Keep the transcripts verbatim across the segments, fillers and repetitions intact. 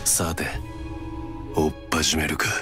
さて追っ始めるか。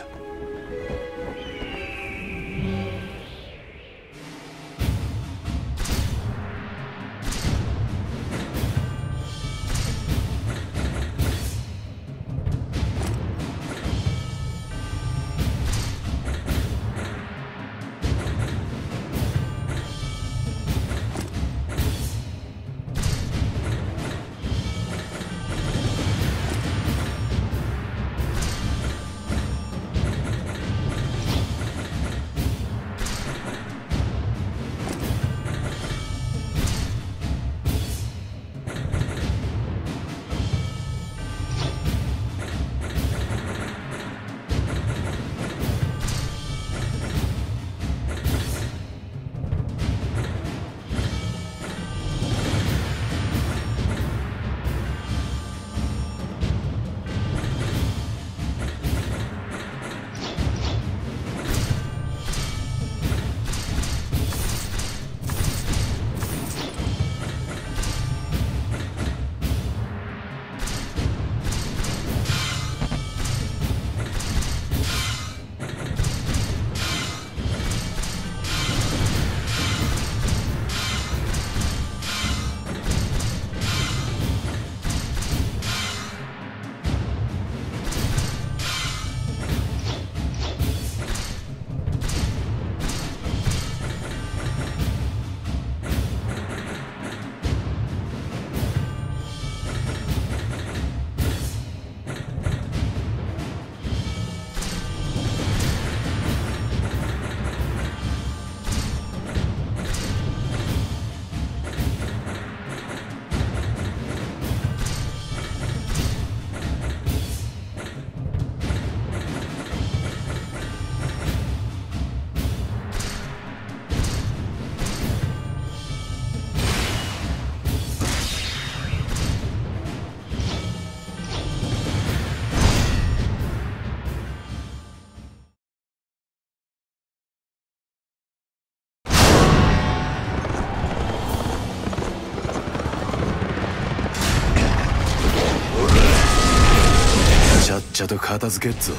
ちゃっちゃと片付けっぞ。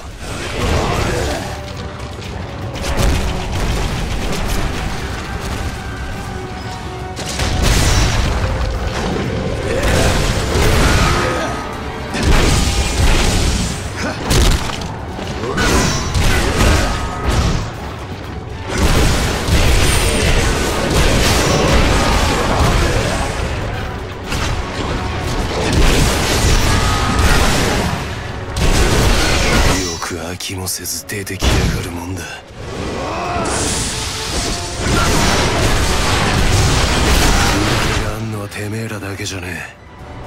気もせず出てきやがるもんだ。人気があんのはてめえらだけじゃねえ。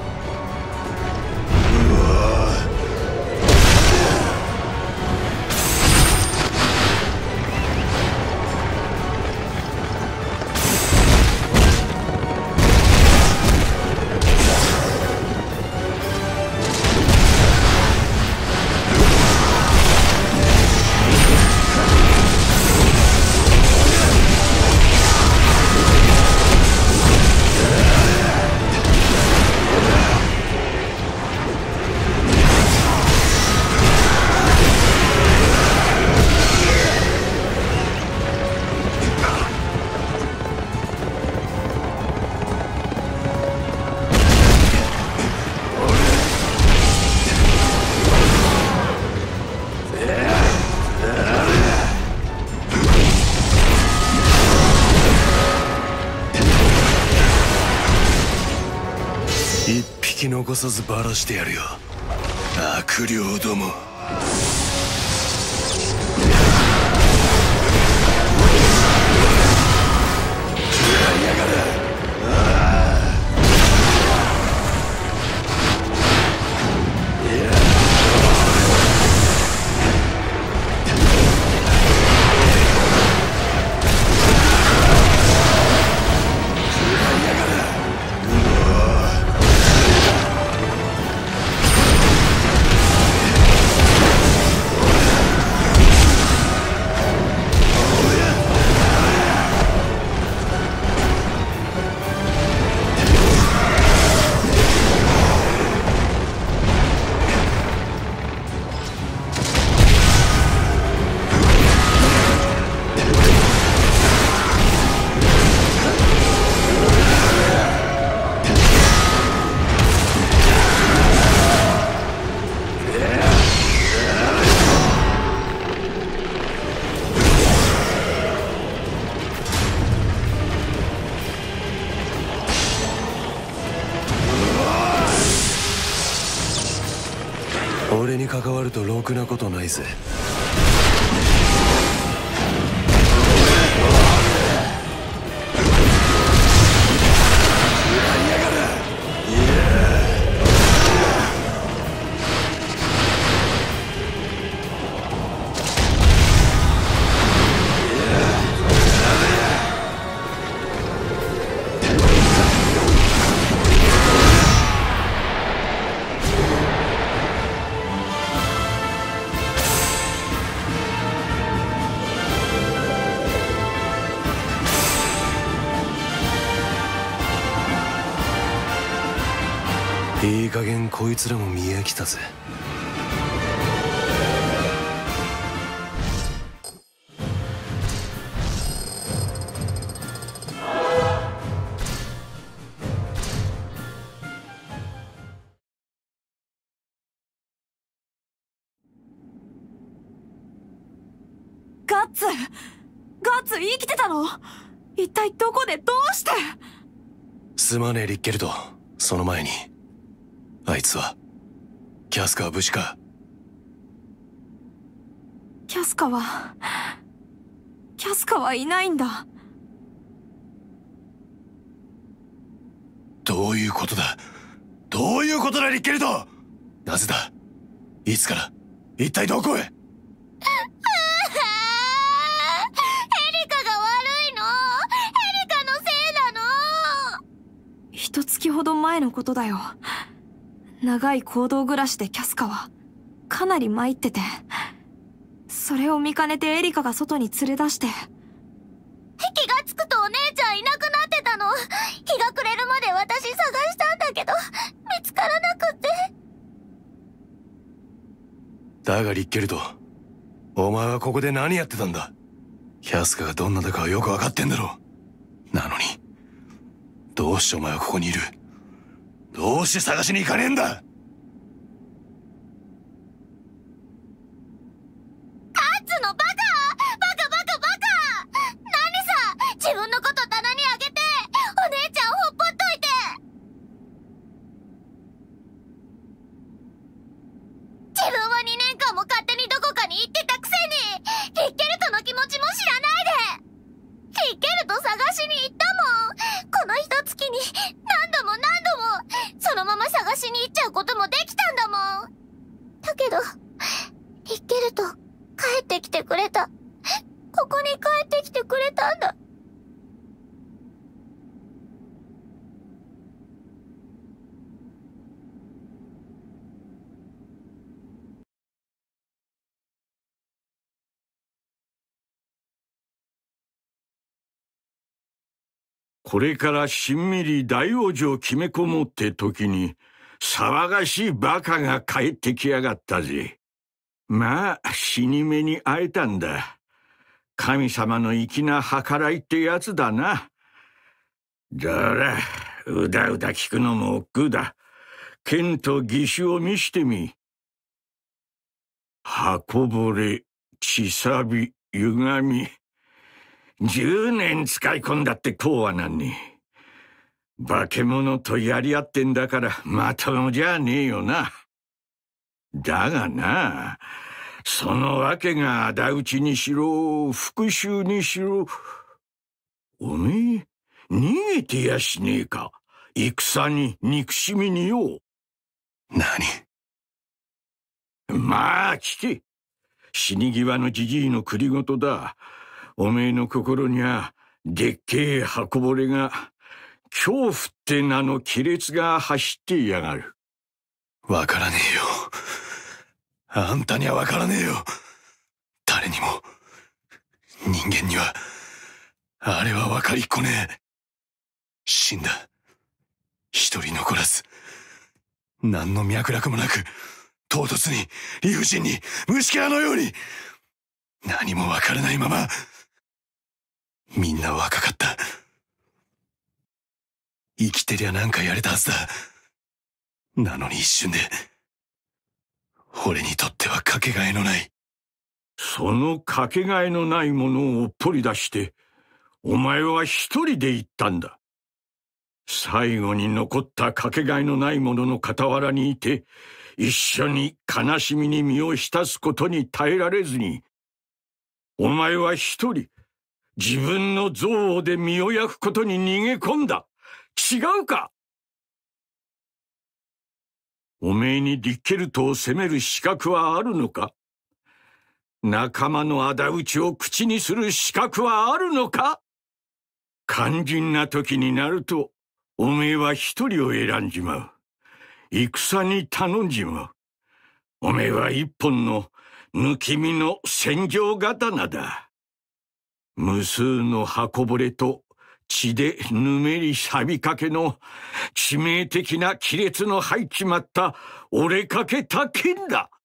一匹残さずバラしてやるよ、悪霊ども。 俺に関わるとろくなことないぜ。いい加減こいつらも見飽きたぜ。 ガッツガッツ生きてたの？一体どこでどうして？ すまねえリッケルト、その前にあいつはキャスカは無事か？ キャスカはキャスカはいないんだ。 どういうことだどういうことだリッケルト。なぜだ、いつから、一体どこへ？エリカが悪いの？エリカのせいなの？ 一月ほど前のことだよ。長い行動暮らしでキャスカはかなり参ってて、それを見かねてエリカが外に連れ出して。 気がつくとお姉ちゃんいなくなってたの。日が暮れるまで私探したんだけど見つからなくって。 だがリッケルト、お前はここで何やってたんだ？キャスカがどんなだかはよく分かってんだろう。なのにどうしてお前はここにいる？どうして探しに行かねえんだ？ カッツのバカバカバカバカ。何さ、自分のこと棚にあげてお姉ちゃんほっぽっといて。自分はにねんかんも勝手にどこかに行ってたくせにリッケルトの気持ちも知らないで。リッケルト探しに行ったもん。この一月に何度も何度もそのまま探しに行っちゃうこともできたんだもん。だけどリッケルト帰ってきてくれた。ここに帰ってきてくれたんだ。 これからしんみり大往生決め込もうって時に騒がしいバカが帰ってきやがったぜ。まあ死に目に会えたんだ。神様の粋な計らいってやつだな。だらうだうだ聞くのも億劫だ。剣と義手を見してみ。箱ぼれ、血さび、歪み。十年使い込んだってこうはなんねえ。化け物とやり合ってんだからまともじゃねえよな。だがな、そのわけが仇討ちにしろ復讐にしろ、おめえ逃げてやしねえか。戦に憎しみによ。 何？ まあ聞け。死に際のじじいの繰り言だ。おめえの心にはでっけえ箱ぼれが、恐怖って名の亀裂が走ってやがる。 わからねえよ。あんたにはわからねえよ。誰にも、人間には、あれはわかりっこねえ。死んだ。一人残らず。何の脈絡もなく、唐突に、理不尽に、虫けらのように、何もわからないまま、みんな若かった。生きてりゃなんかやれたはずだ。なのに一瞬で、俺にとってはかけがえのない。 そのかけがえのないものをおっぽり出して、お前は一人で行ったんだ。 最後に残ったかけがえのないものの傍らにいて、一緒に悲しみに身を浸すことに耐えられずに、お前は一人、自分の憎悪で身を焼くことに逃げ込んだ。違うか？おめえにリッケルトを責める資格はあるのか？仲間の仇討ちを口にする資格はあるのか？肝心な時になると、おめえは一人を選んじまう。戦に頼んじまう。おめえは一本の抜き身の戦場刀だ。無数の刃こぼれと血でぬめり錆びかけの致命的な亀裂の入っちまった折れかけた剣だ。